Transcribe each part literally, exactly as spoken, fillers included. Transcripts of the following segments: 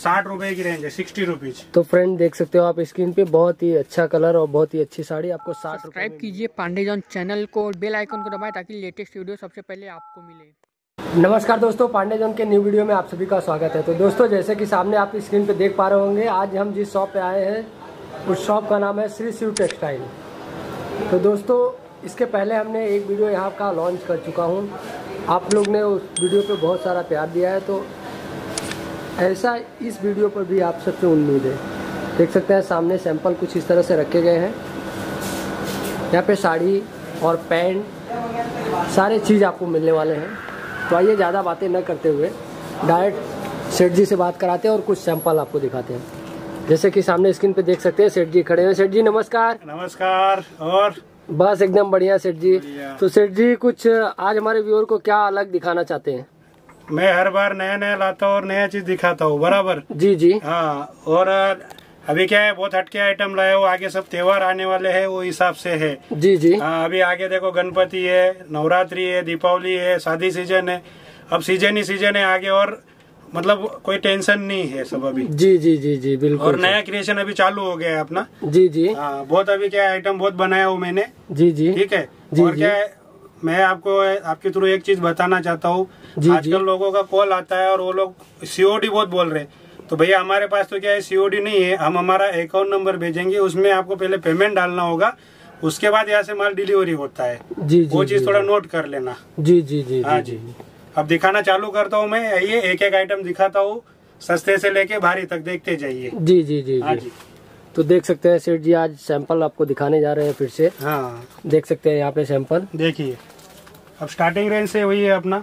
साठ रुपए की रेंज है, सिक्सटी रुपीज। तो फ्रेंड देख सकते हो आप स्क्रीन पे, बहुत ही अच्छा कलर और बहुत ही अच्छी साड़ी आपको साठ। सब्सक्राइब कीजिए पांडे जॉन चैनल को और बेल आइकन को दबाएं ताकि लेटेस्ट वीडियो सबसे पहले आपको मिले। नमस्कार दोस्तों, पांडे जॉन के न्यू वीडियो में आप सभी का स्वागत है। तो दोस्तों जैसे कि सामने आप स्क्रीन पे देख पा रहे होंगे, आज हम जिस शॉप पे आए हैं उस शॉप का नाम है श्री शिव टेक्सटाइल। तो दोस्तों इसके पहले हमने एक वीडियो यहाँ का लॉन्च कर चुका हूँ, आप लोग ने उस वीडियो पे बहुत सारा प्यार दिया है, तो ऐसा इस वीडियो पर भी आप सबसे उम्मीद है। देख सकते हैं सामने सैंपल कुछ इस तरह से रखे गए हैं। यहाँ पे साड़ी और पैंट सारे चीज़ आपको मिलने वाले हैं। तो आइए ज़्यादा बातें न करते हुए डायरेक्ट सेठ जी से बात कराते हैं और कुछ सैंपल आपको दिखाते हैं। जैसे कि सामने स्क्रीन पे देख सकते हैं सेठ जी खड़े हैं। सेठ जी नमस्कार। नमस्कार। और बस एकदम बढ़िया सेठ जी। तो सेठ जी कुछ आज हमारे व्यूअर को क्या अलग दिखाना चाहते हैं? मैं हर बार नया नया लाता हूँ और नया चीज दिखाता हूँ, बराबर। जी जी हाँ, और अभी क्या है, बहुत हटके आइटम लाए हो, आगे सब त्योहार आने वाले हैं, वो हिसाब से है। जी जी हाँ, अभी आगे देखो गणपति है, नवरात्रि है, दीपावली है, शादी सीजन है, अब सीजन ही सीजन है आगे, और मतलब कोई टेंशन नहीं है सब अभी। जी जी जी जी बिल्कुल। और नया क्रिएशन अभी चालू हो गया है अपना। जी जी हाँ, बहुत अभी क्या आइटम बहुत बनाया हूँ मैंने। जी जी ठीक है। जी, और जी, क्या है, मैं आपको आपके थ्रू एक चीज बताना चाहता हूँ। आजकल लोगों का कॉल आता है और वो लोग सीओडी बहुत बोल रहे हैं। तो भैया हमारे पास तो क्या है, सीओडी नहीं है, हम हमारा अकाउंट नंबर भेजेंगे, उसमें आपको पहले पेमेंट डालना होगा, उसके बाद यहाँ से माल डिलीवरी होता है। जी जी वो चीज थोड़ा नोट कर लेना। जी जी जी हाँ जी। अब दिखाना चालू करता हूँ मैं, ये एक एक आइटम दिखाता हूँ, सस्ते से लेके भारी तक, देखते जाइए। जी जी जी हाँ जी जी। तो देख सकते हैं सेठ जी आज सैंपल आपको दिखाने जा रहे हैं फिर से। हाँ, देख सकते हैं यहाँ पे सैंपल। देखिए अब स्टार्टिंग रेंज से वही है अपना।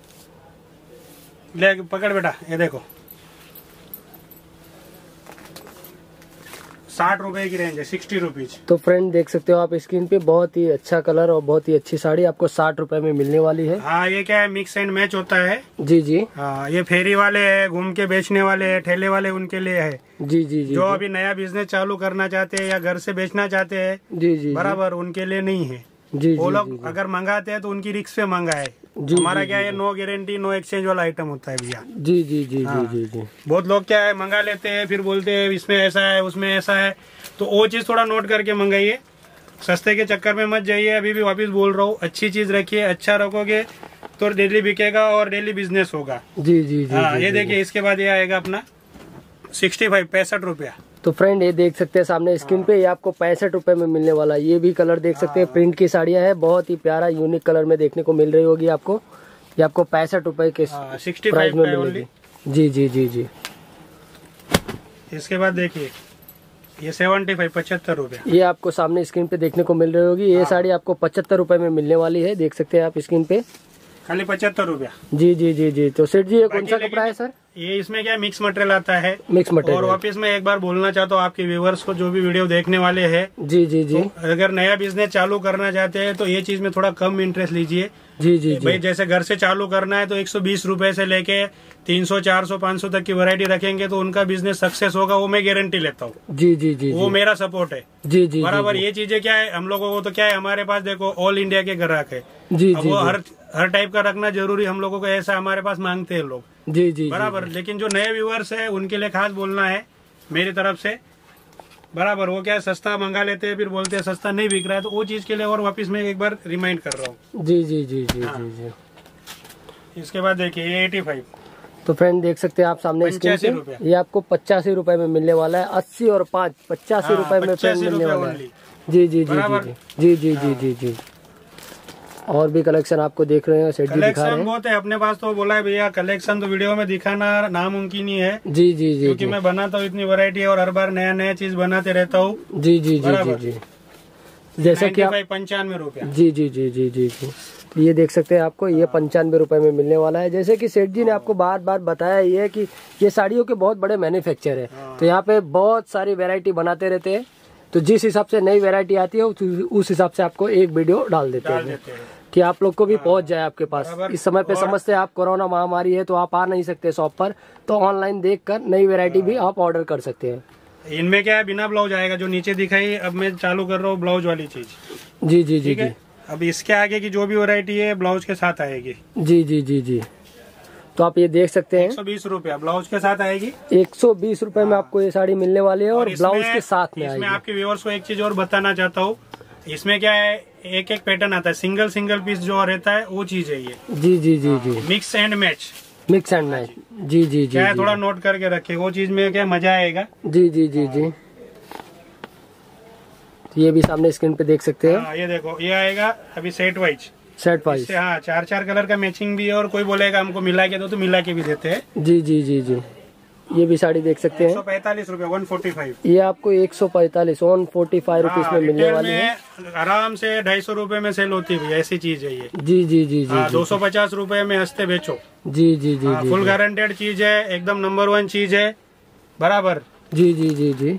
ले पकड़ बेटा, ये देखो साठ रुपए की रेंज है, सिक्सटी रुपीज। तो फ्रेंड देख सकते हो आप स्क्रीन पे, बहुत ही अच्छा कलर और बहुत ही अच्छी साड़ी आपको साठ रुपए में मिलने वाली है। हाँ, ये क्या है, मिक्स एंड मैच होता है। जी जी हाँ, ये फेरी वाले है, घूम के बेचने वाले है, ठेले वाले, उनके लिए है। जी जी जी जो अभी नया बिजनेस चालू करना चाहते हैं या घर से बेचना चाहते हैं, जी जी बराबर, उनके लिए नहीं है। जी वो जी लोग अगर मंगाते हैं तो उनकी रिक्स पे मंगाए। हमारा क्या है, नो गारंटी नो एक्सचेंज वाला आइटम होता है भैया। जी जी जी जी जी जी बहुत लोग क्या है, मंगा लेते हैं, फिर बोलते हैं इसमें ऐसा है उसमें ऐसा है, तो वो चीज थोड़ा नोट करके मंगाइए, सस्ते के चक्कर में मत जाइए। अभी भी वापस बोल रहा हूँ, अच्छी चीज रखिए, अच्छा रखोगे तो डेली बिकेगा और डेली बिजनेस होगा। जी जी जी हाँ, ये देखिए, इसके बाद ये आएगा अपना सिक्सटी फाइव पैंसठ रुपया। तो फ्रेंड ये देख सकते हैं सामने स्क्रीन पे, ये आपको पैंसठ रुपए में मिलने वाला है। ये भी कलर देख सकते हैं, प्रिंट की साड़ियाँ है, बहुत ही प्यारा यूनिक कलर में देखने को मिल रही होगी आपको। ये आपको पैंसठ रुपए के प्राइस में मिलेगी। जी जी जी जी इसके बाद देखिए ये सेवेंटी फाइव पचहत्तर रुपया। ये आपको सामने स्क्रीन पे देखने को मिल रही होगी। ये साड़ी आपको पचहत्तर रुपए में मिलने वाली है, देख सकते हैं आप स्क्रीन पे, खाली पचहत्तर रुपया। जी जी जी जी तो सेठ जी ये कौन सा कपड़ा है सर? ये इसमें क्या मिक्स मटेरियल आता है। Mix material. और वापस मैं एक बार बोलना चाहता हूँ आपके व्यूवर्स को, जो भी वीडियो देखने वाले हैं, जी जी जी तो अगर नया बिजनेस चालू करना चाहते हैं तो ये चीज में थोड़ा कम इंटरेस्ट लीजिए। जी जी भाई जैसे घर से चालू करना है तो एक सौ बीस रूपये से लेके तीन सौ चार सौ पाँच सौ तक की वैरायटी रखेंगे तो उनका बिजनेस सक्सेस होगा, वो मैं गारंटी लेता हूँ। जी जी जी वो मेरा सपोर्ट है। जी जी बराबर। ये चीजें क्या है, हम लोगों को तो क्या है, हमारे पास देखो ऑल इंडिया के ग्राहक है। जी अब जी वो हर हर टाइप का रखना जरूरी, हम लोगों को ऐसा हमारे पास मांगते हैं लोग। जी जी बराबर। लेकिन जो नए व्यूअर्स है उनके लिए खास बोलना है मेरी तरफ से, बराबर। वो क्या है, सस्ता मंगा लेते हैं, फिर बोलते हैं सस्ता नहीं बिक रहा है, तो वो चीज के लिए और वापस मैं एक बार रिमाइंड कर रहा हूँ। जी जी जी जी जी जी इसके बाद देखिए ये एटी फाइव। तो फ्रेंड देख सकते हैं आप सामने स्क्रीन पे, ये आपको पचासी रुपए में मिलने वाला है। अस्सी और पाँच पचासी रुपए में पेन मिलने वाला है। जी जी जी जी जी जी जी जी और भी कलेक्शन आपको देख रहे हैं, सेठ जी दिखा रहे हैं। बहुत है अपने पास, तो बोला है भैया कलेक्शन तो वीडियो में दिखाना नामुमकिन ही है। जी जी जी क्योंकि मैं बनाता हूँ इतनी वैरायटी और हर बार नया नया चीज बनाते रहता हूँ। जी जी जी जी जी जैसे कि आप पंचानवे रुपया। जी जी जी जी जी जी तो ये देख सकते हैं आपको, ये पंचानवे रुपए में मिलने वाला है। जैसे कि सेठ जी ने आपको बार बार बताया ही है कि ये साड़ियों के बहुत बड़े मैन्युफैक्चर है, तो यहाँ पे बहुत सारी वैरायटी बनाते रहते हैं। तो जिस हिसाब से नई वैरायटी आती है उस हिसाब से आपको एक वीडियो डाल देते हैं कि आप लोग को भी पहुंच जाए आपके पास। इस समय पे समझते हैं आप कोरोना महामारी है तो आप आ नहीं सकते शॉप पर, तो ऑनलाइन देखकर नई वैरायटी भी आप ऑर्डर कर सकते हैं। इनमें क्या है, बिना ब्लाउज आएगा, जो नीचे दिखाई अब मैं चालू कर रहा हूँ ब्लाउज वाली चीज। जी जी जी जी अब इसके आगे की जो भी वैरायटी है ब्लाउज के साथ आएगी। जी जी जी जी तो आप ये देख सकते हैं एक सौ बीस रूपया ब्लाउज के साथ आएगी। एक सौ बीस रूपये में आपको ये साड़ी मिलने वाली है और, और ब्लाउज के साथ में इसमें आपके व्यूअर्स को एक चीज और बताना चाहता हूँ, इसमें क्या है एक एक पैटर्न आता है, सिंगल सिंगल पीस जो रहता है वो चीज है ये। जी जी जी जी mix and match, mix and match. जी जी जी क्या है थोड़ा नोट करके रखे, वो चीज में क्या मजा आएगा। जी जी जी जी ये भी सामने स्क्रीन पे देख सकते हैं। हाँ, ये देखो ये आएगा अभी सेट वाइज, सेट वाइज। हाँ चार चार कलर का मैचिंग भी है, और कोई बोलेगा हमको मिला के दो तो मिला के भी देते हैं। जी जी जी जी ये भी साड़ी देख सकते हैं। एक सौ पैंतालीस रूपए वन फोर्टी फाइव। ये आपको एक सौ पैंतालीस वन फोर्टी फाइव रुपीज में मिलने वाली है। आराम से ढाई सौ रूपये में सेल होती है, ऐसी चीज है ये। जी जी जी जी दो सौ पचास रूपये में हंसते बेचो। जी जी जी जी फुल गारंटेड चीज है, एकदम नंबर वन चीज है बराबर। जी जी जी जी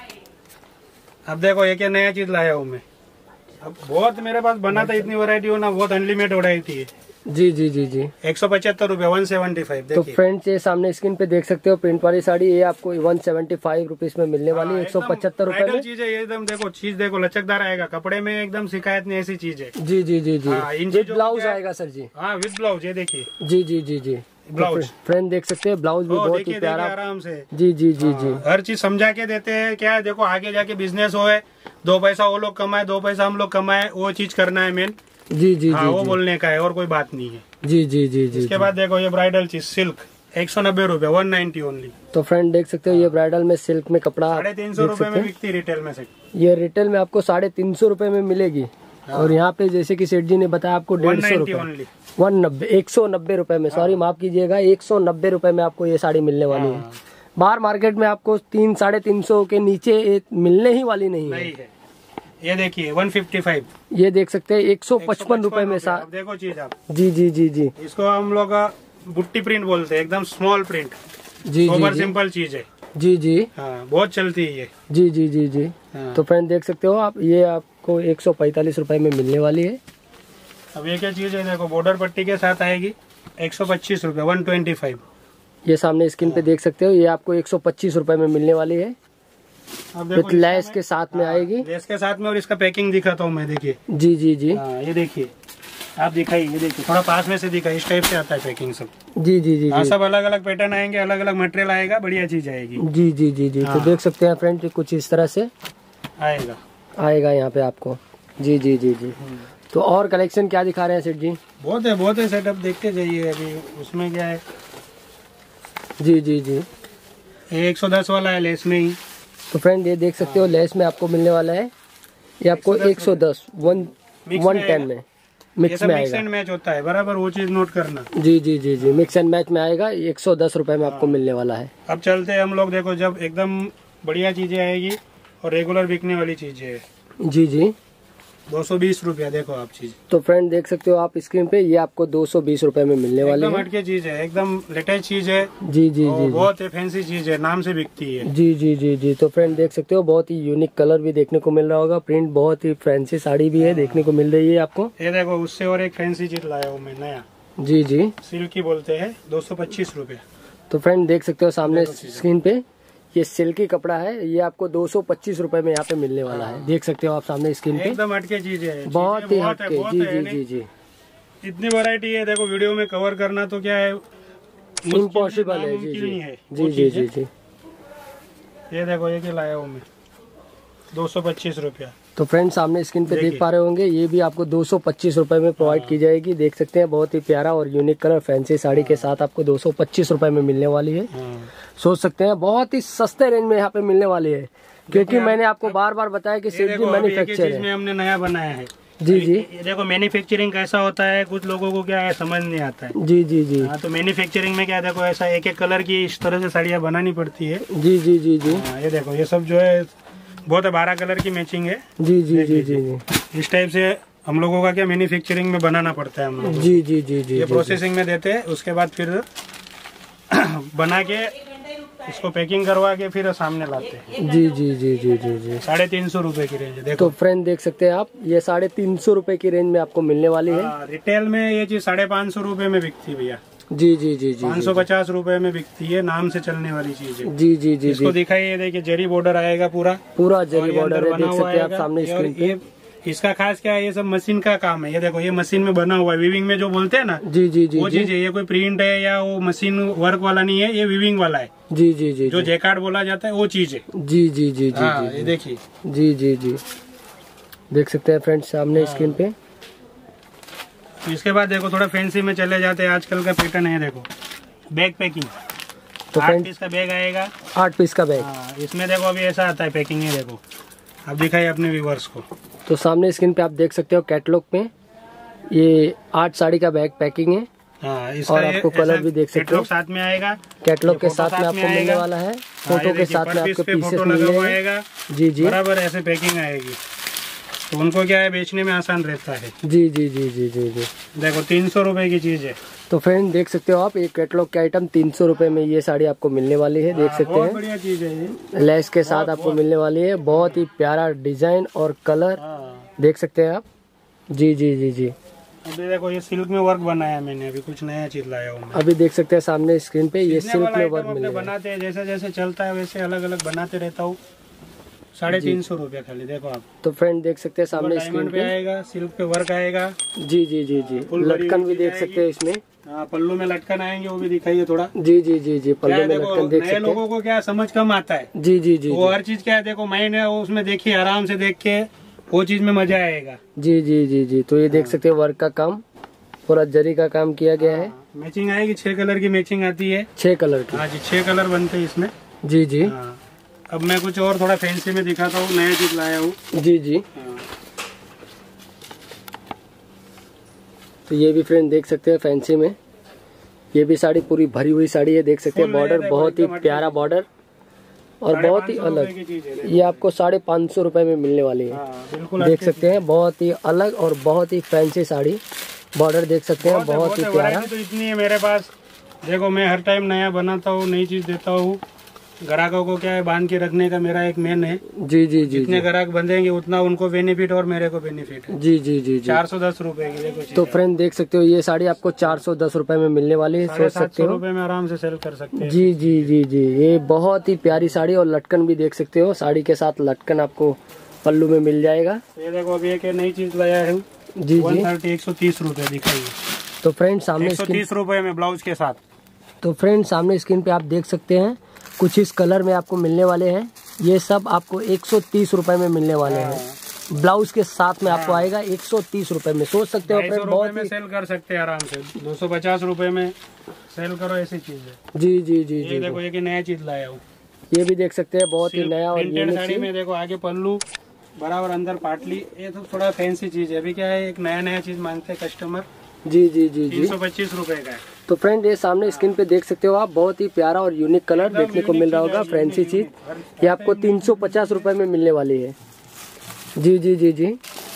अब देखो ये क्या नया चीज लाया हूँ मैं। अब बहुत मेरे पास बना था, इतनी वैरायटी हो ना, बहुत अनलिमिटेड वैरायटी है। जी जी जी जी एक सौ पचहत्तर रूपए वन सेवेंटी फाइव। तो फ्रेंड्स ये सामने स्क्रीन पे देख सकते हो प्रिंट वाली साड़ी, ये आपको वन सेवेंटी फाइव रुपीज में मिलने वाली है। एक सौ पचहत्तर रूपए में चीज है ये, एकदम देखो चीज देखो लचकदार आएगा, कपड़े में एकदम शिकायत नहीं, ऐसी चीज है। जी जी जी जी विद ब्लाउज आएगा सर जी। हाँ विद ब्लाउज, ये देखिए। जी जी जी जी ब्लाउज फ्रेंड देख सकते हैं, ब्लाउज भी बहुत ही प्यारा आराम से। जी जी जी जी हर चीज समझा के देते हैं। क्या है देखो आगे जाके बिजनेस हो है, दो पैसा वो लोग कमाए दो पैसा हम लोग कमाए, वो चीज करना है मेन। जी जी हाँ, जी वो जी। बोलने का है और कोई बात नहीं है। जी जी जी जी इसके बाद देखो ये ब्राइडल चीज सिल्क एक सौ नब्बे रूपए वन नाइन्टी ओनली। तो फ्रेंड देख सकते हो ये ब्राइडल में सिल्क में कपड़ा साढ़े तीन सौ रूपये में बिकती रिटेल में से। ये रिटेल में आपको साढ़े तीन सौ रूपये में मिलेगी। और यहाँ पे जैसे कि सेठ जी ने बताया आपको डेढ़ सौ रूपये वन नब्बे एक सौ नब्बे रूपये में, सॉरी माफ कीजिएगा, एक सौ नब्बे रूपये में आपको ये साड़ी मिलने वाली है। बाहर मार्केट में आपको तीन साढ़े तीन सौ के नीचे मिलने ही वाली नहीं है। ये देखिए वन फिफ्टी फाइव। ये देख सकते हैं एक सौ पचपन रूपये में सा देखो चीज आप। जी जी जी जी इसको हम लोग बुट्टी प्रिंट बोलते हैं, एकदम स्मॉल प्रिंट। जी जी सिंपल चीज है। जी जी हाँ बहुत चलती है ये। जी जी जी जी हाँ। तो फ्रेंड देख सकते हो आप, ये आपको एक सौ पैंतालीस रूपये में मिलने वाली है। अब ये क्या चीज है देखो, बॉर्डर पट्टी के साथ आएगी एक सौ पच्चीस रूपये वन ट्वेंटी फाइव। ये सामने स्क्रीन पे देख सकते हो, ये आपको एक सौ पच्चीस रूपये में मिलने वाली है। विथ लेस के साथ में आएगी, लेस के साथ में। और इसका पैकिंग दिखाता हूँ मैं, देखिए। जी जी जी हाँ, ये देखिए आप दिखाइए, ये देखिए थोड़ा पास में से दिखाई, इस टाइप से आता है पैकिंग सब। जी जी जी हाँ, सब अलग अलग पैटर्न आएंगे, अलग अलग मटेरियल आएगा, बढ़िया चीज आएगी। जी जी जी जी तो देख सकते हैं फ्रेंड कुछ इस तरह से आएगा आएगा यहाँ पे आपको। जी जी जी जी तो और कलेक्शन क्या दिखा रहे हैं सेठ जी? बहुत है बहुत है सेटअप, देखते जाइए। अभी उसमें क्या है, जी जी जी एक सौ दस वाला है लेस में ही। तो फ्रेंड ये देख सकते हो लेस में आपको मिलने वाला है, ये आपको एक सौ दस वन वन टेन में मिक्स में आएगा। मैच होता है बराबर, वो चीज नोट करना। जी जी जी जी मिक्स एंड मैच में आएगा, एक सौ दस रुपए में आपको मिलने वाला है। अब चलते हैं हम लोग, देखो जब एकदम बढ़िया चीजें आएगी और रेगुलर बिकने वाली चीजें। जी जी दो सौ बीस रूपया देखो आप चीज। तो फ्रेंड देख सकते हो आप स्क्रीन पे, ये आपको दो सौ बीस रूपए में मिलने वाली है। एकदम हटके चीज है, एकदम लेटेस्ट चीज है। जी जी जी बहुत फैंसी चीज है, नाम से बिकती है। जी जी जी जी तो फ्रेंड देख सकते हो बहुत ही यूनिक कलर भी देखने को मिल रहा होगा, प्रिंट बहुत ही फैंसी साड़ी भी है देखने को मिल रही है आपको। ये देखो उससे और एक फैंसी चीज लाया हूँ मैं नया। जी जी सिल्की बोलते हैं, दो सौ पच्चीस रूपए। तो फ्रेंड देख सकते हो सामने स्क्रीन पे, ये सिल्की कपड़ा है, ये आपको दो सौ पच्चीस रूपए में यहाँ पे मिलने वाला है। देख सकते हो आप सामने स्क्रीन पे, एकदम हटके चीज है, बहुत ही हटके। जी जी जी जी इतनी वैरायटी है, देखो वीडियो में कवर करना तो क्या है, इम्पॉसिबल है। जी जी जी जी जी जी ये देखो ये क्या लाया हूँ मैं, दो सौ पच्चीस रूपया। तो फ्रेंड सामने स्क्रीन पे देख पा रहे होंगे, ये भी आपको दो सौ पच्चीस रूपये में प्रोवाइड की जाएगी। देख सकते हैं बहुत ही प्यारा और यूनिक कलर फैंसी साड़ी के साथ आपको दो सौ पच्चीस रूपये में मिलने वाली है। सोच सकते हैं बहुत ही सस्ते रेंज में यहाँ पे मिलने वाली है, क्योंकि मैंने आपको बार बार बताया कि सेठ जी मैन्युफैक्चर है। हमने नया बनाया है। जी जी ये देखो मैन्युफैक्चरिंग कैसा होता है, कुछ लोगों को क्या है समझ नहीं आता है। जी जी जी हाँ, तो मैन्युफैक्चरिंग में क्या देखो ऐसा एक एक कलर की इस तरह से साड़ियाँ बनानी पड़ती है। जी जी जी जी ये देखो ये सब जो है बहुत है, बारह कलर की मैचिंग है। जी जी जी जी जी इस टाइप से हम लोगों का क्या मैन्युफैक्चरिंग में बनाना पड़ता है हम लोग। जी जी जी जी ये प्रोसेसिंग में देते हैं, उसके बाद फिर बना के इसको पैकिंग करवा के फिर सामने लाते हैं। जी जी जी जी जी जी साढ़े तीन सौ रूपये की रेंज है। देखो तो फ्रेंड देख सकते हैं आप, ये साढ़े तीन सौ रूपये की रेंज में आपको मिलने वाली है। रिटेल में ये चीज साढ़े पाँच सौ रूपये में बिकती है भैया। जी जी जी जी पाँच सौ पचास रूपये में बिकती है, नाम से चलने वाली चीज है। जी जी जी इसको दिखाइए, देखिए जरी बॉर्डर आएगा पूरा पूरा जरी बॉर्डर है, देख सकते हैं आप सामने स्क्रीन पे। इसका खास क्या है, ये सब मशीन का काम है। ये देखो ये मशीन में बना हुआ है, वीविंग में जो बोलते हैं ना, जी जी जी, वो चीज है। ये कोई प्रिंट है या वो मशीन वर्क वाला नहीं है, ये वीविंग वाला है। जी जी जी, जो जैकार्ड बोला जाता है वो चीज है। जी जी जी जी, हाँ, ये देखिए। जी जी जी, देख सकते हैं फ्रेंड्स सामने स्क्रीन पे। इसके बाद देखो थोड़ा फैंसी में चले जाते हैं। आजकल का पैटर्न है, देखो बैग पैकिंग। तो आठ पीस का बैग आएगा। आठ पीस का बैग। हाँ, इसमें देखो अभी ऐसा आता है पैकिंग है। देखो अब दिखाइए अपने व्यूवर्स को। तो सामने स्क्रीन पे आप देख सकते हो कैटलॉग में ये आठ साड़ी का बैग पैकिंग है। हाँ, इसका और आपको कलर भी देख सकते हो, साथ में आएगा। कैटलॉग के साथ में आपको मिलने वाला है। फोटो के साथ में आपको पीसेस मिल जाएगा। जी जी, बराबर ऐसे पैकिंग आएगी, तो उनको क्या है बेचने में आसान रहता है। जी जी जी जी जी जी, देखो तीन सौ रुपए की चीज है। तो फ्रेंड देख सकते हो आप, एक कैटलॉग के आइटम तीन सौ रुपए में ये साड़ी आपको मिलने वाली है। देख सकते हैं, बढ़िया चीज है ये। लेस के साथ आपको मिलने वाली है। बहुत ही प्यारा डिजाइन और कलर देख सकते हैं आप। जी जी जी जी, अभी देखो ये सिल्क में वर्क बनाया मैंने, अभी कुछ नया चीज लाया हूँ। अभी देख सकते हैं सामने स्क्रीन पे ये सिल्क में वर्क मिलने बनाते हैं। जैसे जैसे चलता है वैसे अलग अलग बनाते रहता हूँ। साढ़े तीन सौ रूपया खाली। देखो आप, तो फ्रेंड देख सकते हैं सामने स्क्रीन पे आएगा, सिल्क पे वर्क आएगा। जी जी जी जी, लटकन भी देख सकते हैं इसमें। हाँ, पल्लू में लटकन आएंगे, वो भी दिखाइए थोड़ा। जी जी जी जी, पल्लू में लटकन देख सकते हैं। लोगों को क्या समझ कम आता है। जी जी जी, वो हर चीज क्या है, देखो मैंने उसमें देखी, आराम से देख के वो चीज में मजा आएगा। जी जी जी जी, तो ये देख सकते हैं वर्क का काम, पूरा जरी का काम किया गया है। मैचिंग आएगी, छह कलर की मैचिंग आती है। छह कलर की? हाँ जी, छह कलर बनते हैं इसमें। जी जी। हाँ, अब मैं कुछ और थोड़ा फैंसी में दिखाता हूँ, नया चीज लाया हूँ। जी जी। हाँ। तो ये भी फ्रेंड देख सकते हैं फैंसी में, ये भी साड़ी पूरी भरी हुई साड़ी है। देख सकते हैं बॉर्डर बहुत ही प्यारा बॉर्डर और बहुत ही अलग। ये आपको साढ़े पाँच सौ रुपए में मिलने वाली है। बिल्कुल देख सकते हैं, बहुत ही अलग और बहुत ही फैंसी साड़ी। बॉर्डर देख सकते हैं, बहुत ही प्यारा। तो इतनी है मेरे पास। देखो मैं हर टाइम नया बनाता हूँ, नई चीज देता हूँ। ग्राहकों को क्या है, बांध के रखने का मेरा एक मेन है। जी जी जी, जितने ग्राहक बंधेंगे उतना उनको बेनिफिट और मेरे को बेनिफिट है। जी जी जी, चार सौ दस रूपए की देखो। तो फ्रेंड देख सकते हो ये साड़ी आपको चार सौ दस रूपए में मिलने वाली है। सोच सकते हो रुपए में आराम से सेल कर सकते हैं। जी जी जी जी, ये बहुत ही प्यारी साड़ी। और लटकन भी देख सकते हो, साड़ी के साथ लटकन आपको पल्लू में मिल जाएगा। ये देखो अभी एक नई चीज लाया है। जी जी, थर्टी एक सौ तीस रूपए दिखाइए। तो फ्रेंड सामने एक सौ तीस रूपए में ब्लाउज के साथ। तो फ्रेंड सामने स्क्रीन पे आप देख सकते हैं, कुछ इस कलर में आपको मिलने वाले हैं। ये सब आपको एक सौ तीस रुपए में मिलने वाले हैं। ब्लाउज के साथ में आपको आएगा एक सौ तीस रुपए में। सोच सकते हो फ्रेंड, बहुत में सेल कर सकते हैं आराम से। दो सौ पचास रुपए में सेल करो, ऐसी चीज है। जी जी जी जी, देखो ये नया चीज लाया हूँ। ये भी देख सकते हैं, बहुत ही नया और यूनिक साड़ी में। देखो आगे पल्लू बराबर, अंदर पाटली। ये तो थोड़ा फैंसी चीज है। अभी क्या है, एक नया नया चीज मांगते हैं कस्टमर। जी जी जी जी, तीन सौ पच्चीस रूपए का है। तो फ्रेंड ये सामने स्क्रीन पे देख सकते हो आप, बहुत ही प्यारा और यूनिक कलर देखने को मिल रहा होगा। फैंसी चीज ये आपको तीन सौ पचास रुपए में मिलने वाली है। जी जी जी जी,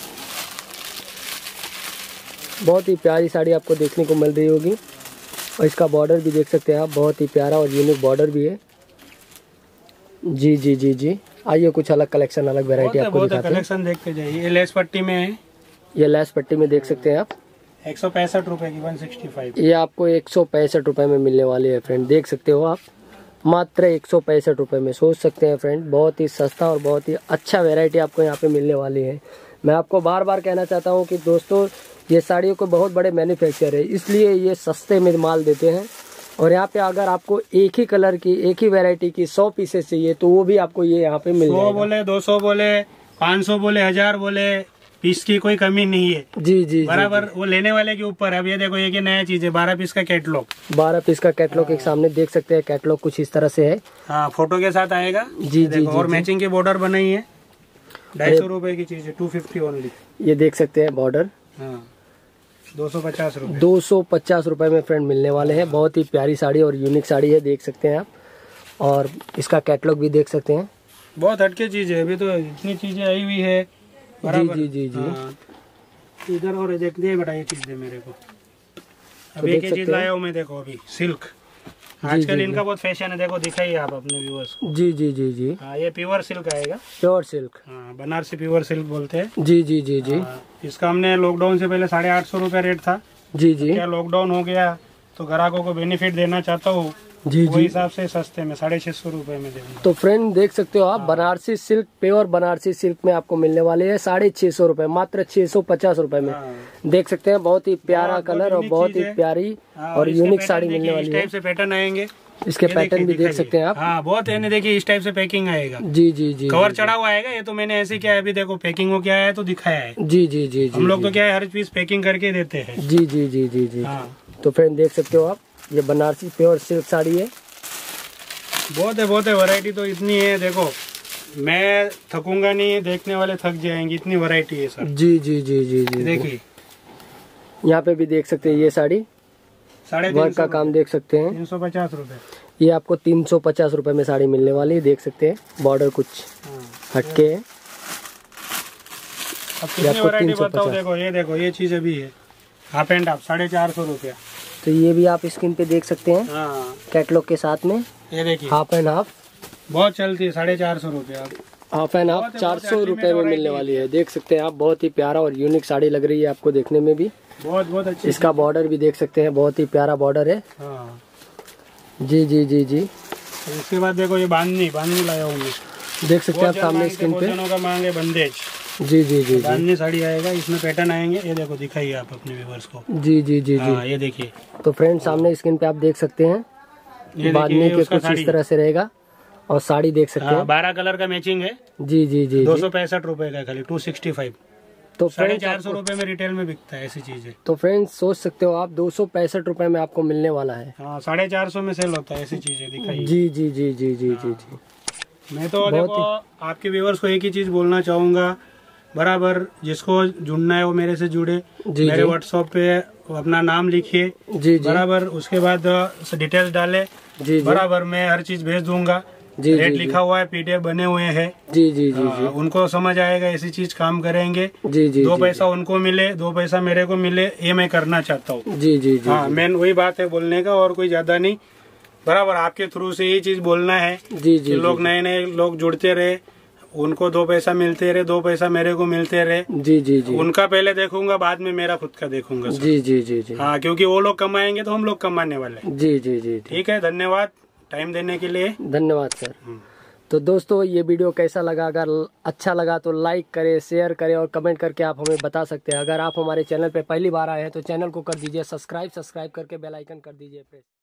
बहुत ही प्यारी साड़ी आपको देखने को मिल रही होगी। और इसका बॉर्डर भी देख सकते हैं आप, बहुत ही प्यारा और यूनिक बॉर्डर भी है। जी जी जी जी, आइए कुछ अलग कलेक्शन, अलग वैरायटी आपको दिखाते हैं। कलेक्शन देखते जाइए। ये लेस पट्टी में है। ये लेस पट्टी में देख सकते हैं आप, एक सौ पैंसठ रूपए की, वन सिक्सटी फाइव। ये आपको एक सौ पैंसठ रुपए में मिलने वाली है फ्रेंड। देख सकते हो आप, मात्र एक सौ पैंसठ रुपए में। सोच सकते हैं फ्रेंड, बहुत ही सस्ता और बहुत ही अच्छा वैरायटी आपको यहाँ पे मिलने वाली है। मैं आपको बार बार कहना चाहता हूँ कि दोस्तों, ये साड़ियों को बहुत बड़े मैन्युफैक्चर है, इसलिए ये सस्ते में माल देते हैं। और यहाँ पे अगर आपको एक ही कलर की, एक ही वैरायटी की सौ पीसेस चाहिए तो वो भी आपको ये यहाँ पे मिल जाएगा। सौ बोले, दो सौ बोले, पाँच सौ बोले, हजार बोले, पीस की कोई कमी नहीं है। जी जी, बराबर वो लेने वाले के ऊपर। अब ये देखो, ये नया चीज है, बारह पीस का कैटलॉग। बारह पीस का कैटलॉग एक सामने देख सकते हैं। कैटलॉग कुछ इस तरह से है। हाँ, फोटो के साथ आएगा। जी जी, और मैचिंग की बॉर्डर बनाई है। ढाई सौ रूपये की चीज है, टू फिफ्टी ओनली। ये देख सकते हैं बॉर्डर। हाँ, दो सौ पचास रूपए दो सौ पचास रुपए में फ्रेंड मिलने वाले हैं। बहुत ही प्यारी साड़ी और यूनिक साड़ी है, देख सकते हैं आप। और इसका कैटलॉग भी देख सकते हैं। बहुत हटके चीज है, अभी तो इतनी चीजें आई हुई है। जी जी जी जी, इधर और देख दे बेटा, ये चीज दे मेरे को। अभी एक चीज लाया हूँ मैं, देखो अभी सिल्क। आजकल इनका बहुत फैशन है। देखो दिखाइए आप अपने व्यूअर्स को। जी जी जी जी, हाँ, ये प्योर सिल्क आएगा। प्योर सिल्क, हाँ, बनारसी प्योर सिल्क बोलते हैं। जी जी जी जी, इसका हमने लॉकडाउन से पहले साढ़े आठ सौ रूपये रेट था। जी जी, क्या लॉकडाउन हो गया तो ग्राहकों को बेनिफिट देना चाहता हूँ, जी वो जी। हिसाब से सस्ते में साढ़े छह सौ रूपये में देंगे। तो फ्रेंड देख सकते हो आप, Banarasi silk, pure Banarasi silk में आपको मिलने वाले है साढ़े छह सौ रूपये, मात्र छह सौ पचास रूपये में। हाँ। देख सकते हैं बहुत ही प्यारा बहुत- कलर बहुत और यूनिक बहुत चीज ही है। प्यारी हाँ, और इसके यूनिक पैटर्न साड़ी देखिए, मिलने वाली इस है। टाइप से पैटर्न आएंगे। इसके ये पैटर्न भी देख दिखाइए। सकते हैं आप। हाँ बहुत है, देखिए इस टाइप से पैकिंग आएगा। जी जी जी। कवर जी, चढ़ा हुआ आएगा। ये तो मैंने ऐसे क्या है, अभी देखो पैकिंग हो क्या है तो दिखाया है। जी जी जी जी। हम लोग जी, तो क्या है हर चीज पैकिंग करके देते हैं। जी जी जी जी जी। हाँ तो फ्रेंड देख सकते हो आप, ये बनारसी प्योर सिल्क साड़ी है। बहुत है बहुत है, वैरायटी तो इतनी है, देखो मैं थकूंगा नहीं, देखने वाले थक जाएंगे, इतनी वैरायटी है सर। जी जी जी जी जी। देखिए यहाँ पे भी देख सकते हैं ये साड़ी, साढ़े तीन वर्क का सौ काम देख सकते हैं। तीन सौ पचास रूपए। ये आपको तीन सौ पचास रूपये में साड़ी मिलने वाली है। देख सकते हैं बॉर्डर कुछ हाँ। हटके है। अब ये कितनी आपको वैरायटी तीन सौ बताओ। पचास। देखो ये देखो ये चीज अभी है हाफ एंड हाफ साढ़े चार सौ रुपया। तो ये भी आप स्क्रीन पे देख सकते हैं हाँ कैटलॉग के साथ में, ये देखिए हाफ एंड हाफ। बहुत चलती है साढ़े चार सौ रुपया। हाफ एंड हाफ बहुत है, चार बहुत सौ है, रुपये में unlimited मिलने variety वाली है। देख सकते हैं आप, बहुत ही प्यारा और यूनिक साड़ी लग रही है आपको देखने में भी। बहुत बहुत अच्छी। इसका बॉर्डर भी देख सकते हैं, बहुत ही प्यारा बॉर्डर है। हाँ जी जी जी जी। तो इसके बाद देखो ये बांधनी बांधनी लाया हूँ मैं। देख सकते हैं आप बहुत जन सामने मांगते, स्क्रीन बहुत पे। जनों का मांगे बंदेज। जी जी जी जी बांधनी साड़ी आएगा, इसमें पैटर्न आएंगे। ये देखो दिखाइए आप अपने व्यूअर्स को। जी जी जी जी। हाँ ये देखिए तो फ्रेंड सामने स्क्रीन पे आप देख सकते हैं, ये बांधने देखिए के उसका कुछ साड़ी। इस तरह से रहेगा और साड़ी देख सकते हाँ हैं। बारह कलर का मैचिंग है। जी जी जी दो जी। सौ पैंसठ रुपए का खाली, टू सिक्सटी फाइव। तो साढ़े फ्रेंड्स चार सौ आपको- रुपए में रिटेल में बिकता है ऐसी चीज है। तो फ्रेंड्स सोच सकते हो आप, दो सौ पैंसठ रुपए में आपको मिलने वाला है। हाँ साढ़े चार सौ में सेल होता है ऐसी चीजें। दिखाइए। जी जी जी जी जी जी जी। मैं तो बहुत देखो आपके व्यूअर्स को एक ही चीज बोलना चाहूंगा, बराबर जिसको जुड़ना है वो मेरे से जुड़े। जी मेरे जी व्हाट्सएप पे अपना नाम लिखिए, जी जी बराबर उसके बाद डिटेल्स डाले, जी जी बराबर मैं हर चीज भेज दूंगा। जी रेट जी लिखा हुआ है, पीडीएफ बने हुए हैं। जी जी जी हाँ, उनको समझ आएगा, ऐसी चीज काम करेंगे। जी जी दो जी पैसा उनको मिले, दो पैसा मेरे को मिले, ये मैं करना चाहता हूँ। जी जी जी हाँ मेन वही बात है बोलने का, और कोई ज्यादा नहीं। बराबर आपके थ्रू से यही चीज बोलना है जी जी कि लोग नए नए लोग जुड़ते रहे, उनको दो पैसा मिलते रहे, दो पैसा मेरे को मिलते रहे। जी जी जी उनका पहले देखूंगा, बाद में मेरा खुद का देखूंगा सर। जी जी जी जी हाँ क्योंकि वो लोग कमाएंगे तो हम लोग कमाने वाले हैं। जी जी जी। ठीक है, धन्यवाद टाइम देने के लिए। धन्यवाद सर। तो दोस्तों ये वीडियो कैसा लगा, अगर अच्छा लगा तो लाइक करें, शेयर करें और कमेंट करके आप हमें बता सकते हैं। अगर आप हमारे चैनल पे पहली बार आए हैं तो चैनल को कर दीजिए सब्सक्राइब, सब्सक्राइब करके बेल आइकन कर दीजिए प्रेस।